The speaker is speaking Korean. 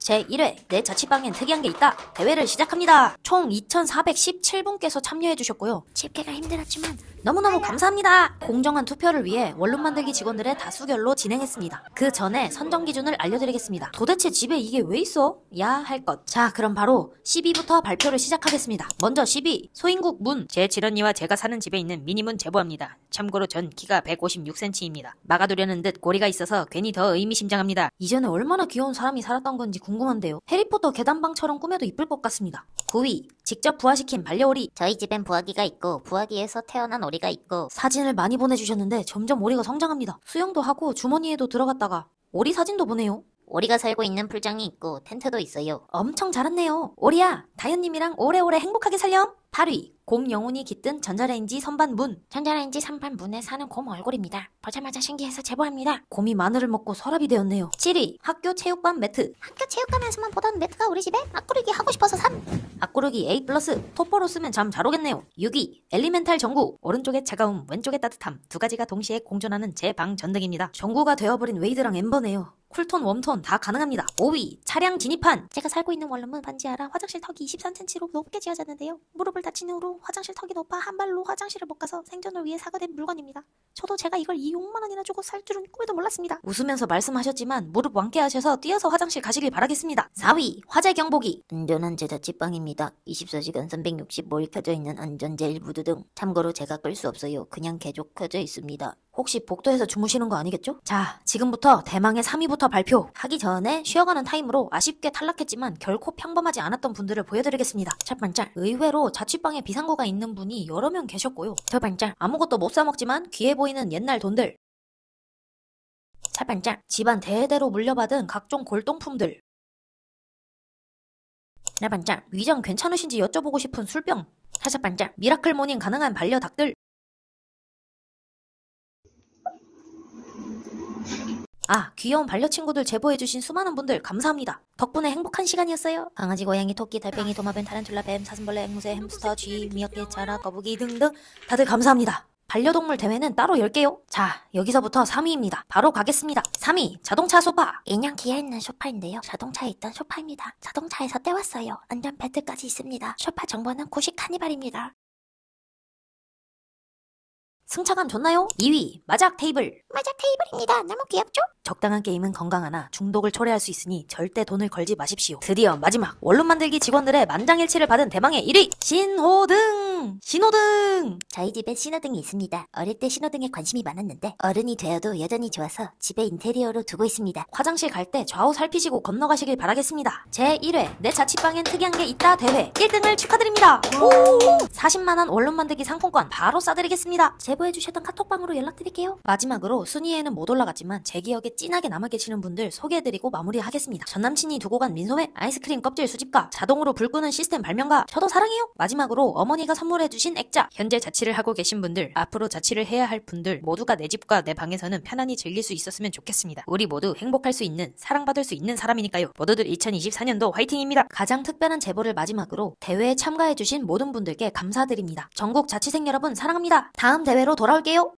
제1회 내 자취방엔 특이한 게 있다 대회를 시작합니다. 총 2417분께서 참여해주셨고요. 집계가 힘들었지만 너무너무 감사합니다. 공정한 투표를 위해 원룸 만들기 직원들의 다수결로 진행했습니다. 그 전에 선정 기준을 알려드리겠습니다. 도대체 집에 이게 왜 있어? 야 할 것. 자, 그럼 바로 12부터 발표를 시작하겠습니다. 먼저 12. 소인국 문. 제 질언니와 제가 사는 집에 있는 미니문 제보합니다. 참고로 전 키가 156cm입니다. 막아두려는 듯 고리가 있어서 괜히 더 의미심장합니다. 이전에 얼마나 귀여운 사람이 살았던 건지 궁금한데요. 해리포터 계단방처럼 꾸며도 이쁠 것 같습니다. 9위. 직접 부화시킨 반려오리. 저희 집엔 부화기가 있고 부화기에서 태어난 오리가 있고. 사진을 많이 보내주셨는데 점점 오리가 성장합니다. 수영도 하고 주머니에도 들어갔다가 오리 사진도 보내요. 오리가 살고 있는 풀장이 있고 텐트도 있어요. 엄청 자랐네요. 오리야, 다현님이랑 오래오래 행복하게 살렴. 8위. 곰 영혼이 깃든 전자레인지 선반 문. 전자레인지 선반 문에 사는 곰 얼굴입니다. 보자마자 신기해서 제보합니다. 곰이 마늘을 먹고 서랍이 되었네요. 7위. 학교 체육관 매트. 학교 체육관에서만 보던 매트가 우리 집에 앞구르기 하고 싶어서 산. 앞구르기 A+. 토퍼로 쓰면 잠 잘 오겠네요. 6위. 엘리멘탈 전구. 오른쪽에 차가움, 왼쪽에 따뜻함. 두 가지가 동시에 공존하는 제 방 전등입니다. 전구가 되어버린 웨이드랑 엠버네요. 쿨톤, 웜톤 다 가능합니다. 5위. 차량 진입판. 제가 살고 있는 원룸은 반지하라 화장실 턱이 23cm로 높게 지어졌는데요. 무릎을 다친 후로 화장실 턱이 높아 한 발로 화장실을 못 가서 생존을 위해 사가된 물건입니다. 저도 제가 이걸 6만 원이나 주고 살 줄은 꿈에도 몰랐습니다. 웃으면서 말씀하셨지만 무릎 왕께 하셔서 뛰어서 화장실 가시길 바라겠습니다. 4위. 화재 경보기. 안전한 제 자취방입니다. 24시간 365일 켜져 있는 안전제일 무드등. 참고로 제가 끌 수 없어요. 그냥 계속 켜져 있습니다. 혹시 복도에서 주무시는 거 아니겠죠? 자, 지금부터 대망의 3위부터 발표. 하기 전에 쉬어가는 타임으로 아쉽게 탈락했지만 결코 평범하지 않았던 분들을 보여드리겠습니다. 첫 번째, 의외로 자취방에 비상구가 있는 분이 여러 명 계셨고요. 두 번째, 아무것도 못 사먹지만 귀해 보이는 옛날 돈들. 세 번째, 집안 대대로 물려받은 각종 골동품들. 네 번째, 위장 괜찮으신지 여쭤보고 싶은 술병. 다섯 번째, 미라클 모닝 가능한 반려닭들. 귀여운 반려친구들 제보해주신 수많은 분들 감사합니다. 덕분에 행복한 시간이었어요. 강아지, 고양이, 토끼, 달팽이, 도마뱀, 타란툴라, 뱀, 사슴벌레, 앵무새, 햄스터, 쥐, 미역개, 자라, 거북이 등등 다들 감사합니다. 반려동물 대회는 따로 열게요. 자, 여기서부터 3위입니다. 바로 가겠습니다. 3위, 자동차 소파. 인형 기어 있는 소파인데요. 자동차에 있던 소파입니다. 자동차에서 떼왔어요. 안전벨트까지 있습니다. 소파 정보는 90 카니발입니다. 승차감 좋나요? 2위, 마작 테이블. 마작 테이블입니다. 너무 귀엽죠? 적당한 게임은 건강하나 중독을 초래할 수 있으니 절대 돈을 걸지 마십시오. 드디어 마지막 원룸 만들기 직원들의 만장일치를 받은 대망의 1위! 신호등! 신호등! 저희 집에 신호등이 있습니다. 어릴 때 신호등에 관심이 많았는데 어른이 되어도 여전히 좋아서 집에 인테리어로 두고 있습니다. 화장실 갈 때 좌우 살피시고 건너가시길 바라겠습니다. 제1회 내 자취방엔 특이한 게 있다 대회 1등을 축하드립니다. 40만원 원룸 만들기 상품권 바로 싸드리겠습니다. 제보해주셨던 카톡방으로 연락드릴게요. 마지막으로 순위에는 못 올라갔지만 제 기억에 찐하게 남아 계시는 분들 소개해드리고 마무리하겠습니다. 전남친이 두고 간 민소매, 아이스크림 껍질 수집가, 자동으로 불 끄는 시스템 발명가, 저도 사랑해요. 마지막으로 어머니가 선물해주신 액자. 현재 자취를 하고 계신 분들, 앞으로 자취를 해야 할 분들 모두가 내 집과 내 방에서는 편안히 즐길 수 있었으면 좋겠습니다. 우리 모두 행복할 수 있는, 사랑받을 수 있는 사람이니까요. 모두들 2024년도 화이팅입니다. 가장 특별한 제보를 마지막으로 대회에 참가해주신 모든 분들께 감사드립니다. 전국 자취생 여러분 사랑합니다. 다음 대회로 돌아올게요.